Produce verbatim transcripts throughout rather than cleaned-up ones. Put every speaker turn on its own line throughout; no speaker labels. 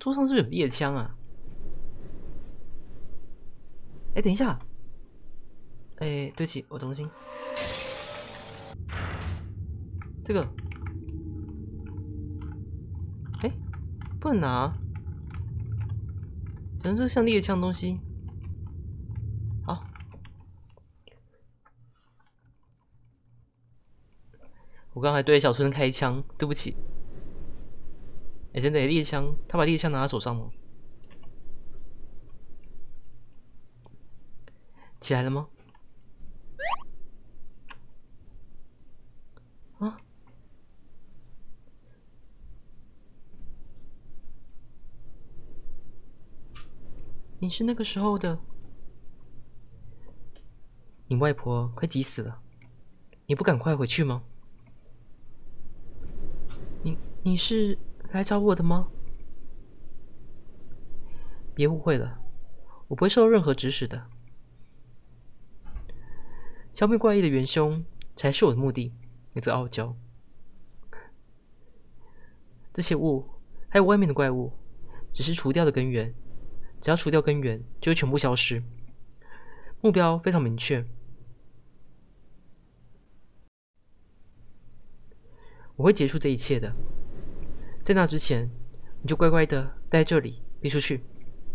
桌上是不是有猎枪啊？哎，等一下，哎，对不起，我中心。这个，哎，不能拿，怎么这像猎枪的东西？好，我刚才对小春开枪，对不起。哎，真的猎枪，他把猎枪拿在手上吗？起来了吗？啊？你是那个时候的？你外婆快急死了，你不赶快回去吗？你你是来找我的吗？别误会了，我不会受任何指使的。消灭怪异的元凶才是我的目的。你这傲娇，这些物还有外面的怪物，只是除掉的根源。只要除掉根源，就会全部消失。目标非常明确。我会结束这一切的。在那之前，你就乖乖的待在这里，别出去。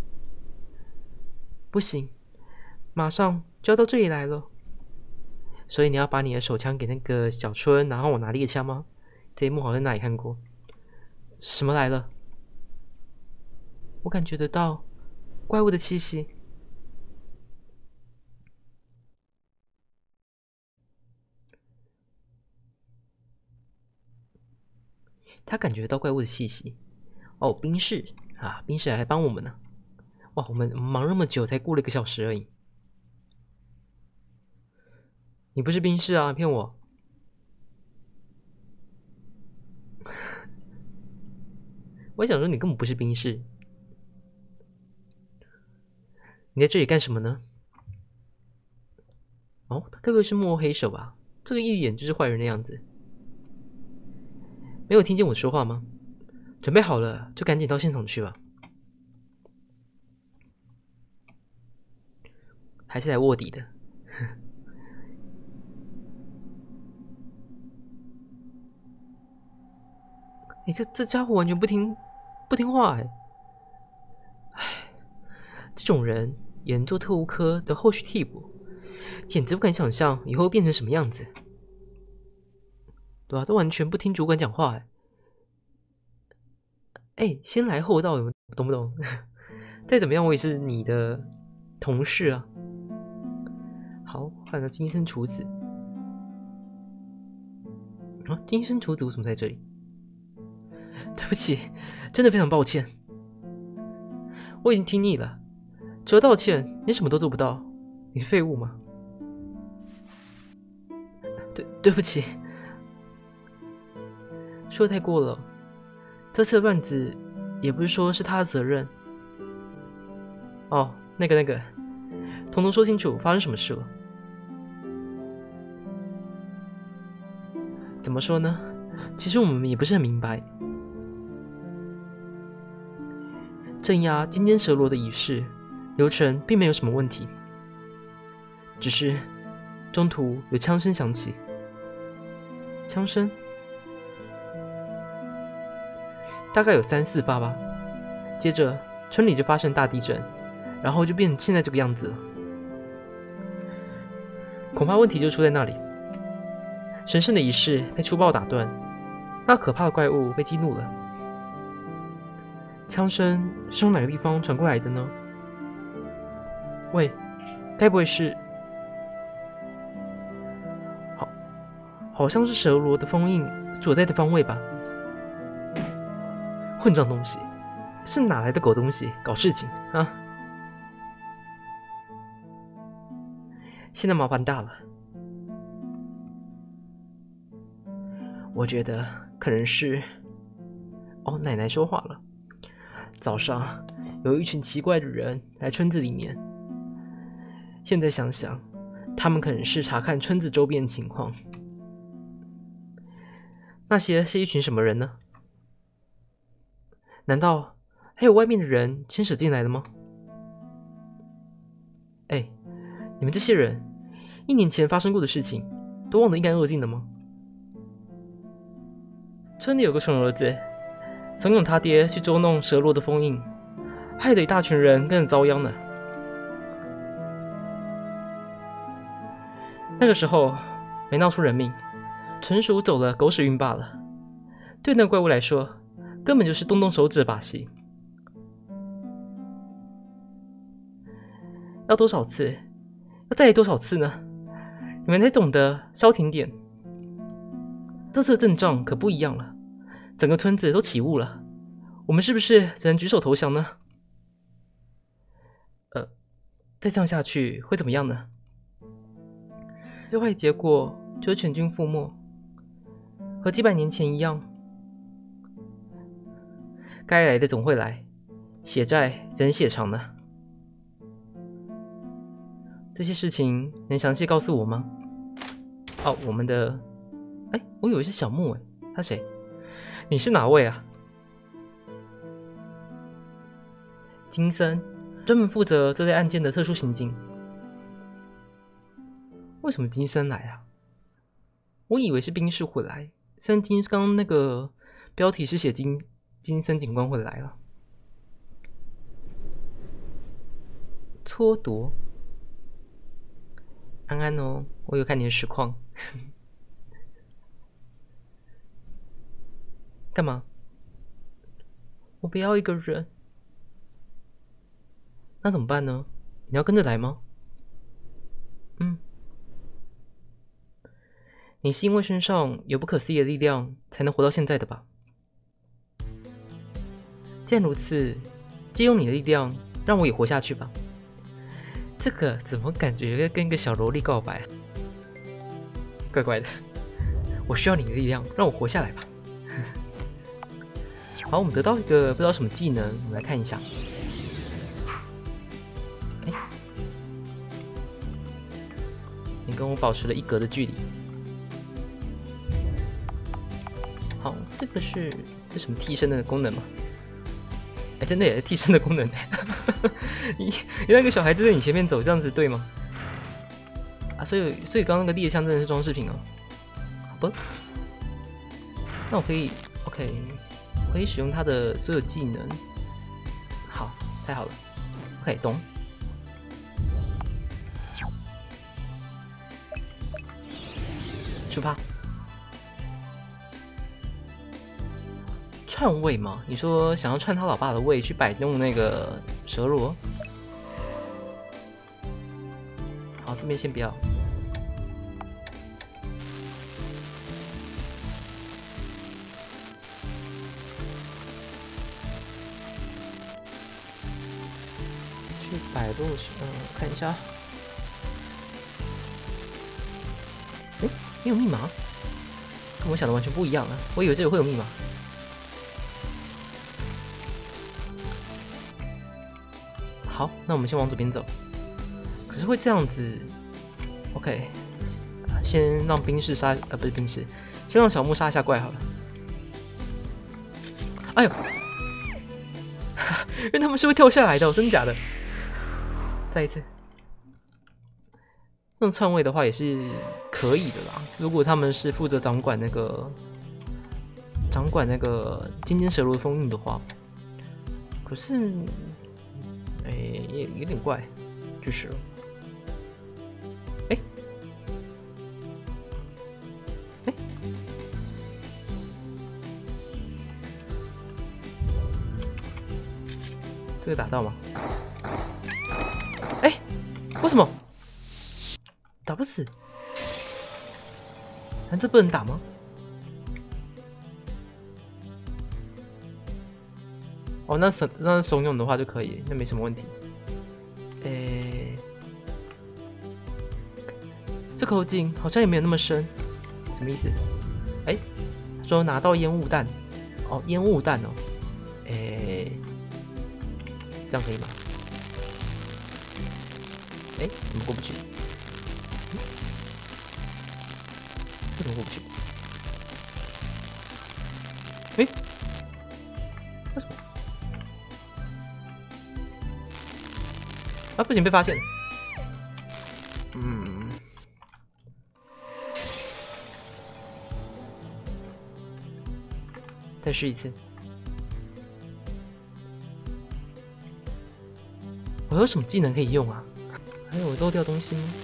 不行，马上就要到这里来了。所以你要把你的手枪给那个小春，然后我拿猎枪吗？这一幕好像在哪里看过。什么来了？我感觉得到怪物的气息。他感觉到怪物的气息。哦，冰室啊，冰室还帮我们呢。哇，我们忙那么久，才过了一个小时而已。你不是冰室啊，骗我！我想说你根本不是冰室。你在这里干什么呢？哦，他该不会是幕后黑手吧？这个一眼就是坏人的样子。没有听见我说话吗？准备好了就赶紧到现场去吧。还是来卧底的。哎、欸，这这家伙完全不听不听话哎！唉，这种人也能做特务科的后续替补，简直不敢想象以后会变成什么样子。对啊，这完全不听主管讲话哎！哎、欸，先来后到，懂不懂？再怎么样，我也是你的同事啊。好，换了金身厨子。啊，金身厨子为什么在这里？对不起，真的非常抱歉。我已经听腻了，除了道歉，你什么都做不到。你是废物吗？对，对不起，说的太过了。这次的乱子也不是说是他的责任。哦，那个那个，统统说清楚发生什么事了。怎么说呢？其实我们也不是很明白。镇压金尖蛇罗的仪式流程并没有什么问题，只是中途有枪声响起。枪声大概有三四发吧。接着村里就发生大地震，然后就变成现在这个样子了。恐怕问题就出在那里。神圣的仪式被粗暴打断，那可怕的怪物被激怒了。枪声是从哪个地方传过来的呢？喂，该不会是……好，好像是蛇罗的封印所在的方位吧？混账东西，是哪来的狗东西搞事情啊？现在麻烦大了。我觉得可能是……哦，奶奶说话了。早上有一群奇怪的人来村子里面，现在想想，他们可能是查看村子周边情况。那些是一群什么人呢？难道还有外面的人牵扯进来了吗？哎，你们这些人，一年前发生过的事情，都忘得一干二净了吗？村里有个蠢儿子，怂恿他爹去捉弄蛇罗的封印，害得一大群人跟着遭殃呢。那个时候没闹出人命，纯属走了狗屎运罢了。对那怪物来说，根本就是动动手指的把戏。要多少次？要再多少次呢？你们才懂得消停点。这次的阵仗可不一样了，整个村子都起雾了，我们是不是只能举手投降呢？呃，再这样下去会怎么样呢？最坏结果就是全军覆没，和几百年前一样。该来的总会来，血债只能血偿呢。这些事情能详细告诉我吗？哦，我们的……哎，我以为是小木哎，他谁？你是哪位啊？金森，专门负责这类案件的特殊刑警。为什么金森来啊？我以为是兵士会来，虽然金刚刚那个标题是写金金森警官会来了。蹉跎，安安哦，我有看你的实况。干嘛？我不要一个人，那怎么办呢？你要跟着来吗？嗯。你是因为身上有不可思议的力量才能活到现在的吧？既然如此，借用你的力量，让我也活下去吧。这个怎么感觉跟一个小萝莉告白啊？怪怪的。我需要你的力量，让我活下来吧。好，我们得到一个不知道什么技能，我们来看一下。哎，你跟我保持了一格的距离。好，这个是这什么替身的功能吗？哎，真的也是替身的功能。你你那个小孩子在你前面走，这样子对吗？啊，所以所以刚刚那个猎枪真的是装饰品哦。好吧，那我可以 OK， 我可以使用他的所有技能。好，太好了。OK， 懂。出发。篡位吗？你说想要篡他老爸的位去摆弄那个蛇罗？好，这边先不要。去摆弄，嗯，我看一下。哎，没有密码，跟我想的完全不一样啊！我以为这里会有密码。好，那我们先往左边走。可是会这样子 ，OK， 先让兵士杀，呃，不是兵士，先让小木杀一下怪好了。哎呦，因为他们是会跳下来的、哦，真的假的？再一次，用篡位的话也是可以的啦。如果他们是负责掌管那个掌管那个金尖蛇罗封印的话，可是。哎，也有点怪，就是了。哎，哎，这个打到吗？哎，为什么打不死？难道不能打吗？哦，那怂那怂恿的话就可以，那没什么问题。诶，这口井好像也没有那么深，什么意思？哎，他说拿到烟雾弹，哦，烟雾弹哦，诶，这样可以吗？哎，怎么过不去？为什么过不去？哎，为什么？ 啊，不行，被发现了。嗯，再试一次。我有什么技能可以用啊？还有我漏掉东西吗？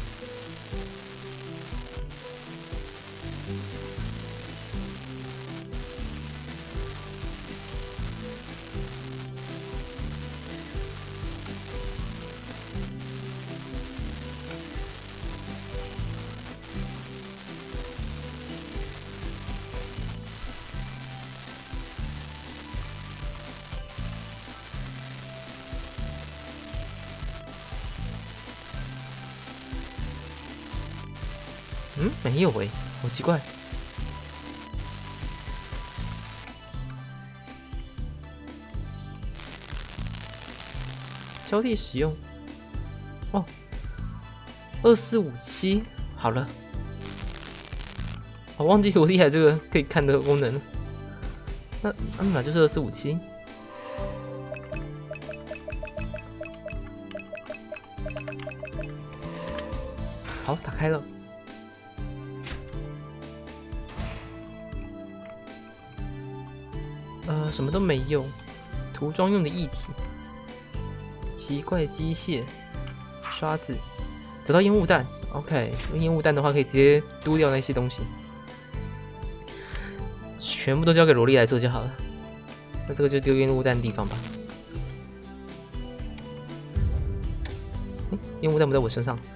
嗯，没有诶，好奇怪。交替使用。哦，二四五七，好了。我忘记多厉害这个可以看的功能了。那那密码就是二四五七。好，打开了。呃，什么都没有。涂装用的液体，奇怪机械，刷子，得到烟雾弹。OK， 用烟雾弹的话可以直接丢掉那些东西，全部都交给萝莉来做就好了。那这个就丢烟雾弹的地方吧。嗯，烟雾弹不在我身上。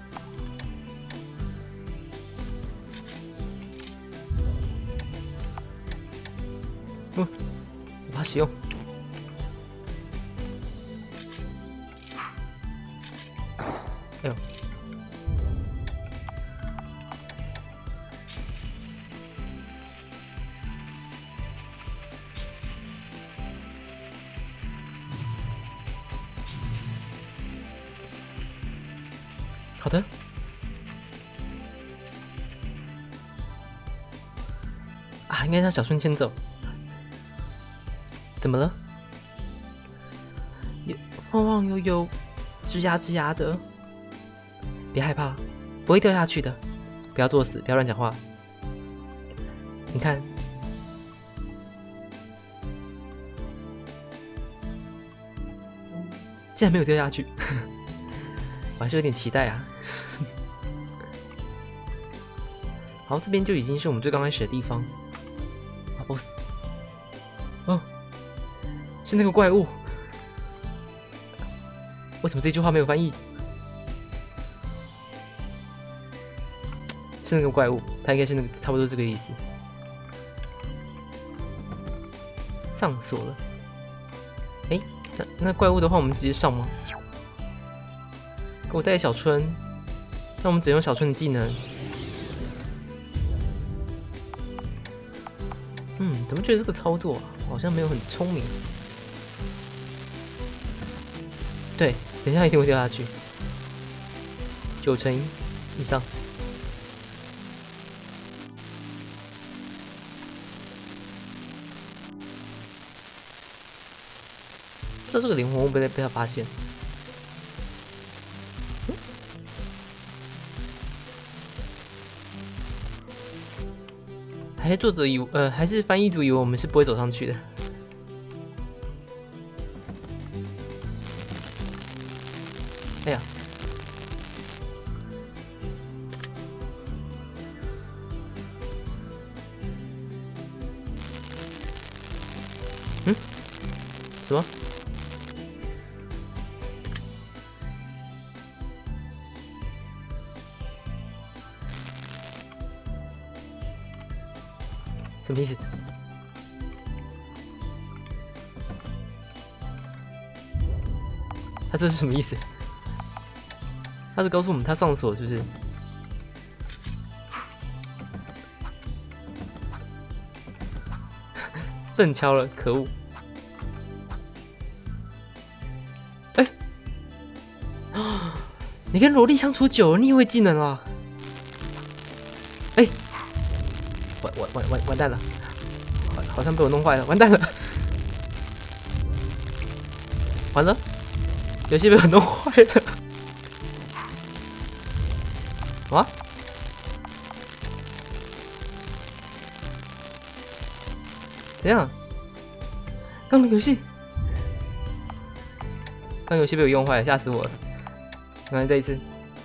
嗯，无法使用。哎呦！好的。啊，应该让小春先走。怎么了？有晃晃悠悠，吱呀吱呀的。别害怕，不会掉下去的。不要作死，不要乱讲话。你看，竟然没有掉下去，我还是有点期待啊。好，这边就已经是我们最刚开始的地方。啊 ，boss， 哦，是那个怪物。为什么这句话没有翻译？是那个怪物，它应该是那个差不多这个意思。上锁了。哎，那那怪物的话，我们直接上吗？给我带小春，那我们只用小春的技能。嗯，怎么觉得这个操作、啊、好像没有很聪明？对，等一下一定会掉下去，九成以上。不知道这个灵魂会不会被他发现？嗯、还是作者以呃，还是翻译组以为我们是不会走上去的。哎呀！嗯？什么？什么意思？他这是什么意思？他是告诉我们他上锁是不是？笨敲了，可恶！哎、欸，啊！你跟萝莉相处久了，你也会技能啊？哎、欸，完完完完完蛋了，好好像被我弄坏了，完蛋了，完了！ 游戏被我弄坏了。哇！怎样？刚刚游戏，刚游戏被我用坏了，吓死我了！来再一次。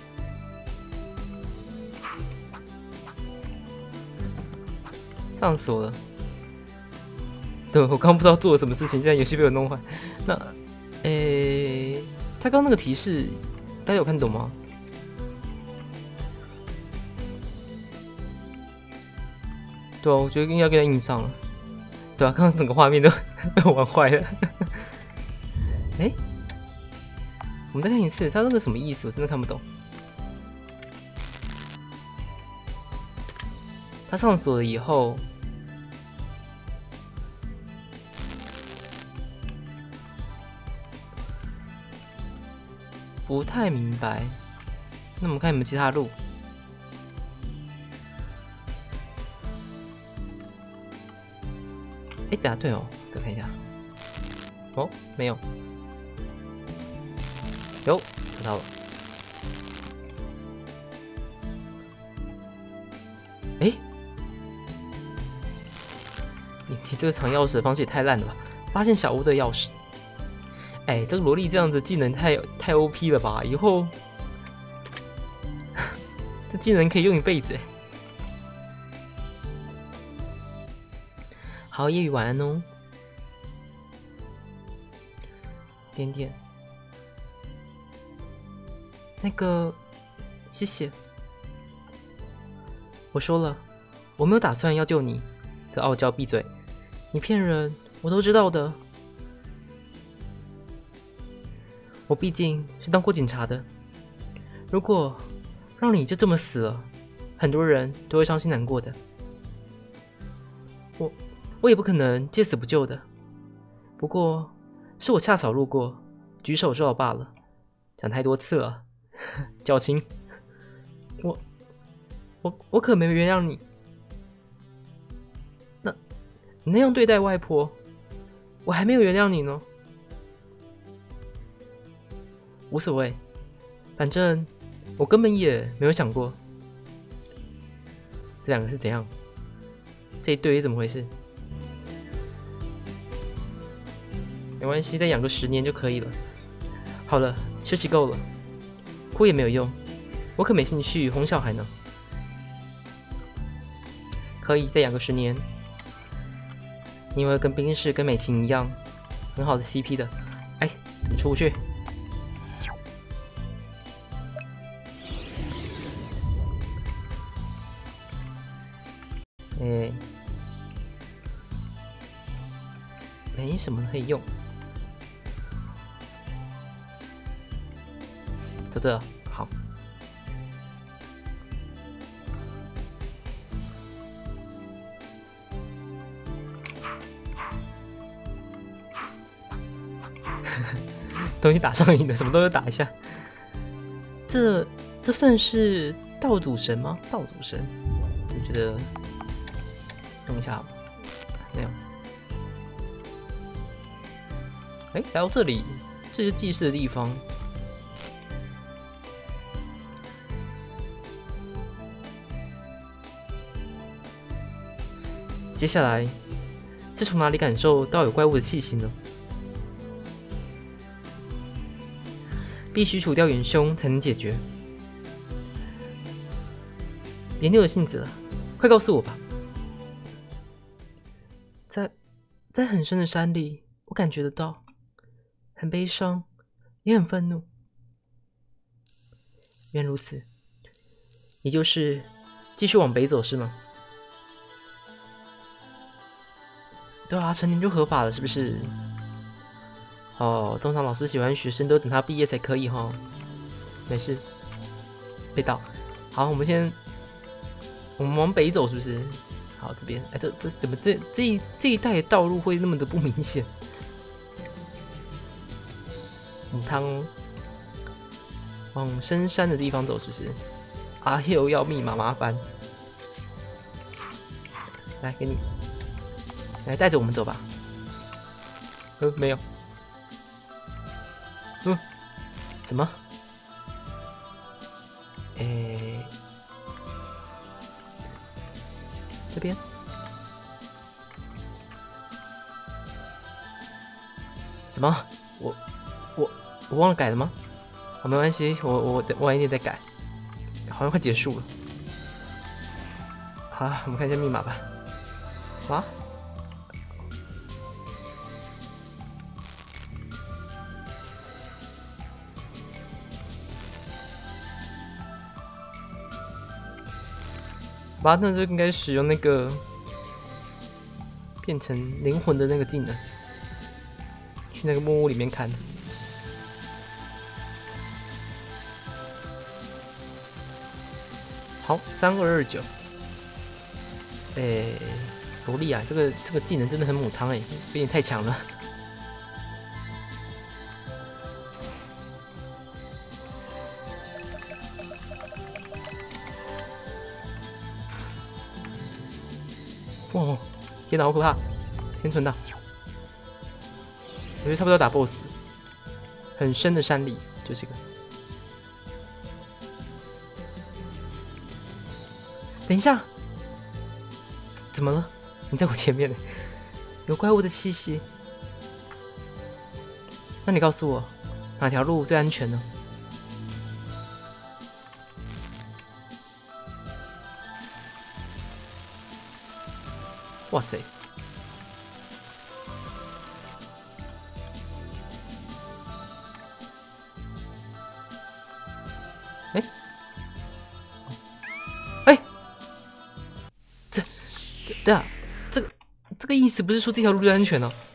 上锁了。对，我刚不知道做了什么事情，现在游戏被我弄坏。那，诶，他刚那个提示，大家有看懂吗？对啊，我觉得应该给他印上了。对啊，刚刚整个画面都被我玩坏了。哎、欸，我们再看一次，他那个什么意思？我真的看不懂。他上锁了以后，不太明白。那我们看有没有其他路。哎、欸，等下对哦，再看一下。哦，没有。有，找到了。哎、欸，你你这个藏钥匙的方式也太烂了吧！发现小屋的钥匙。哎、欸，这个萝莉这样子技能太太 O P 了吧？以后这技能可以用一辈子哎。好，夜雨晚安哦。点点，那个，谢谢。我说了，我没有打算要救你。这傲娇闭嘴，你骗人，我都知道的。我毕竟是当过警察的，如果让你就这么死了，很多人都会伤心难过的。我。我也不可能见死不救的，不过是我恰巧路过，举手之劳罢了。讲太多次了，矫情。我我我可没原谅你。那你那样对待外婆，我还没有原谅你呢。无所谓，反正我根本也没有想过。这两个是怎样？这一对是怎么回事？没关系，再养个十年就可以了。好了，休息够了，哭也没有用，我可没兴趣哄小孩呢。可以再养个十年，你会跟冰室跟美琴一样，很好的 C P 的。哎，怎么出不去？哎，没什么可以用。就这好，东西打上瘾的，什么都要打一下。这这算是道主神吗？道主神，我觉得用一下好了。没有。哎，来到这里，这是祭祀的地方。接下来是从哪里感受到有怪物的气息呢？必须除掉元凶才能解决。别拗了性子了，快告诉我吧。在在很深的山里，我感觉得到，很悲伤，也很愤怒。原如此，也就是继续往北走是吗？对啊，成年就合法了，是不是？哦，通常老师喜欢学生都等他毕业才可以哈。没事，被盗。好，我们先，我们往北走，是不是？好，这边，哎，这这怎么这这一这一带的道路会那么的不明显？母汤往深山的地方走，是不是？啊，又要密码，麻烦。来，给你。来带着我们走吧。呃，没有。嗯， 怎么？诶，这边？什么？我我我忘了改了吗？好，没关系，我我我晚一点再改。好像快结束了。好，我们看一下密码吧。啊？吧，那就应该使用那个变成灵魂的那个技能，去那个木屋里面看。好，三二二九。诶，萝莉啊，这个这个技能真的很母汤哎，有点太强了。哦，天哪，好可怕！天存档，我觉得差不多要打 BOSS， 很深的山里，就这个。等一下，怎么了？你在我前面呢，有怪物的气息。那你告诉我，哪条路最安全呢？哇塞！哎，哎，这，对啊，这个这个意思不是说这条路最安全哦？